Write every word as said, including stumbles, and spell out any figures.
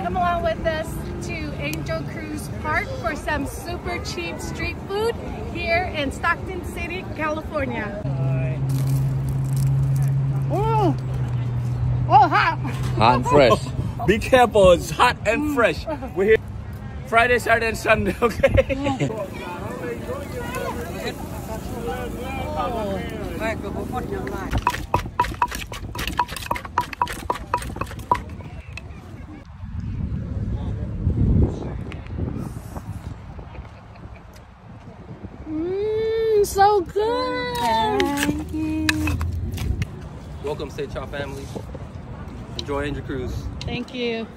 come along with us to Angel Cruise Park for some super cheap street food here in Stockton City, California. Oh, oh, hot! Hot and fresh. Be careful, it's hot and fresh. We're here Friday, Saturday, and Sunday, okay? Mmm, so good! Thank you. Welcome, State Child family. Enjoy Angel Cruise. Thank you.